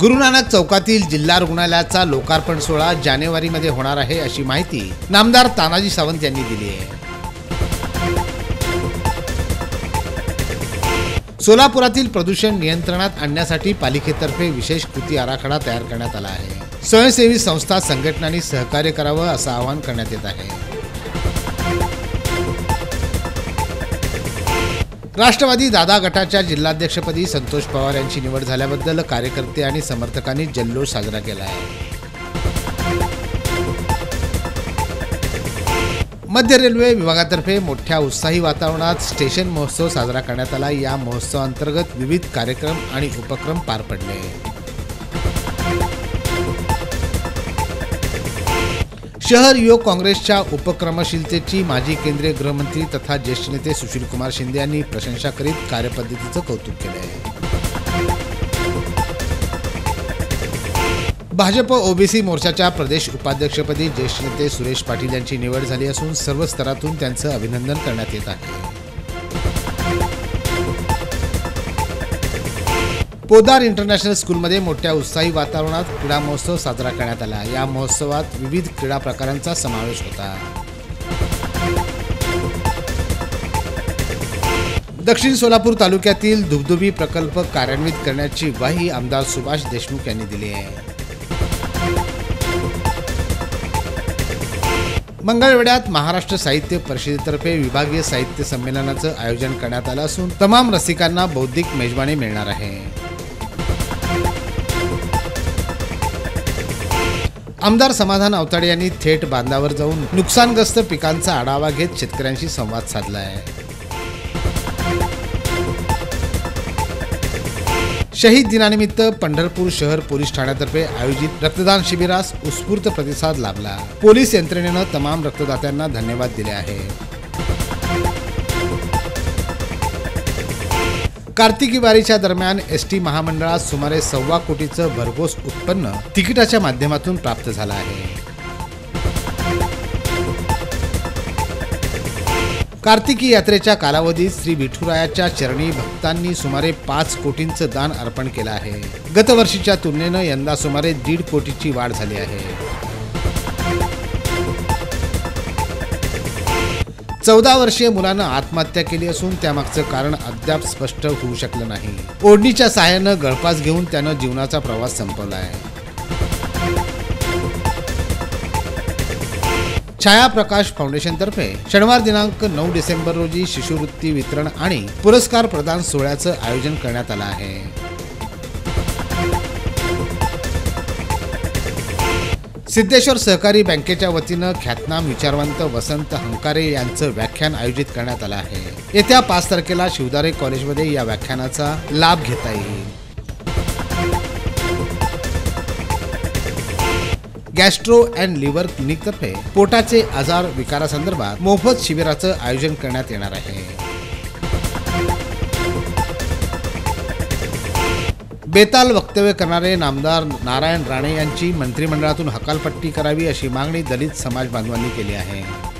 गुरु नानक चौकातील जिल्हा रुग्णालयाचा लोकार्पण सोहळा जानेवारीमध्ये होणार आहे, अशी माहिती नामदार तानाजी सावंत यांनी दिली आहे. सोलापुरातील प्रदूषण नियंत्रणात आणण्यासाठी पालिकेतर्फे विशेष कृती आराखडा तयार करण्यात आला आहे. स्वयंसेवी संस्था संघटनांनी सहकार्य करावं असं आवाहन करण्यात येत आहे. राष्ट्रवादी दादा गटाच्या जिल्हाध्यक्षपदी संतोष पवार यांची निवड झाल्याबद्दल कार्यकर्ते आणि समर्थकांनी जल्लोष साजरा केला आहे. मध्य रेल्वे विभागातर्फे मोठ्या उत्साही वातावरणात स्टेशन महोत्सव साजरा करण्यात आला. या महोत्सवाअंतर्गत विविध कार्यक्रम आणि उपक्रम पार पडले. शहर युवक काँग्रेसच्या उपक्रमशीलतेची माजी केंद्रीय गृहमंत्री तथा ज्येष्ठ नेते सुशीलकुमार शिंदे यांनी प्रशंसा करीत कार्यपद्धतीचं कौतुक केलं आहे. भाजप ओबीसी मोर्चाच्या प्रदेश उपाध्यक्षपदी ज्येष्ठ नेते सुरेश पाटील यांची निवड झाली असून सर्व स्तरातून त्यांचं अभिनंदन करण्यात येत आहे. पोदार इंटरनॅशनल स्कूलमध्ये मोठ्या उत्साही वातावरणात क्रीडा महोत्सव साजरा करण्यात आला. या महोत्सवात विविध क्रीडा प्रकारांचा समावेश होता. दक्षिण सोलापूर तालुक्यातील धुबधुबी प्रकल्प कार्यान्वित करण्याची ग्वाही आमदार सुभाष देशमुख यांनी दिली आहे. मंगळवेढ्यात महाराष्ट्र साहित्य परिषदेतर्फे विभागीय साहित्य संमेलनाचं आयोजन करण्यात आलं असून तमाम रसिकांना बौद्धिक मेजवानी मिळणार आहे. आमदार समाधान अवताडे यांनी थेट बांधावर जाऊन नुकसानग्रस्त पिकांचा आढावा घेत शेतकऱ्यांशी संवाद साधला आहे. शहीद दिनानिमित्त पंढरपूर शहर पोलीस ठाण्यातर्फे आयोजित रक्तदान शिबिरास उत्स्फूर्त प्रतिसाद लाभला. पोलीस यंत्रणेनं तमाम रक्तदात्यांना धन्यवाद दिले आहे. कार्तिकी वारीच्या दरम्यान एसटी महामंडळात सुमारे 1.25 कोटीचं भरघोस उत्पन्न तिकिटाच्या माध्यमातून प्राप्त झालं आहे. कार्तिकी यात्रेच्या कालावधीत श्री विठुरायाच्या चरणी भक्तांनी सुमारे 5 कोटींचं दान अर्पण केलं आहे. गतवर्षीच्या तुलनेनं यंदा सुमारे 1.5 कोटीची वाढ झाली आहे. 14 वर्षीय मुलानं आत्महत्या केली असून त्यामागचं कारण अद्याप स्पष्ट होऊ शकलं नाही. ओढणीच्या सहाय्यानं गळफास घेऊन त्यानं जीवनाचा प्रवास संपवला आहे. छाया प्रकाश फाउंडेशनतर्फे शनिवार दिनांक 9 डिसेंबर रोजी शिष्यवृत्ती वितरण आणि पुरस्कार प्रदान सोहळ्याचं आयोजन करण्यात आलं आहे. सिद्धेश्वर सहकारी बँकेच्या वतीनं ख्यातनाम विचारवंत वसंत हंकारे यांचं व्याख्यान आयोजित करण्यात आलं आहे. येत्या 5 तारखेला शिवदारे कॉलेजमध्ये या व्याख्यानाचा लाभ घेता येईल. गॅस्ट्रो अँड लिव्हर क्लिनिकतर्फे पोटाचे आजार विकारासंदर्भात मोफत शिबिराचं आयोजन करण्यात येणार आहे. बेताल वक्तव्य करणारे नामदार नारायण राणे यांची मंत्रिमंडळातून हकालपट्टी करावी अशी मागणी दलित समाज बांधवांनी केली आहे.